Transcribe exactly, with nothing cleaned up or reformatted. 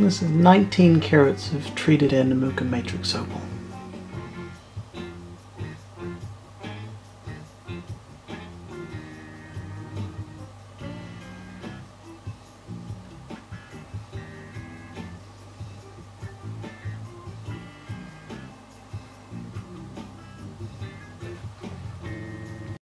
This is nineteen carats of treated Andamooka matrix opal.